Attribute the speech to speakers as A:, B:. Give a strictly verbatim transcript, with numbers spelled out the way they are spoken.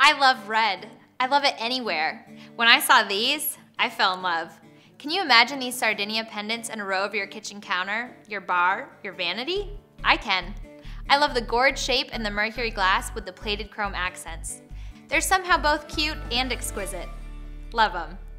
A: I love red. I love it anywhere. When I saw these, I fell in love. Can you imagine these sardinia pendants in a row of your kitchen counter, your bar, your vanity? I can. I love the gourd shape and the mercury glass with the plated chrome accents. They're somehow both cute and exquisite. Love them.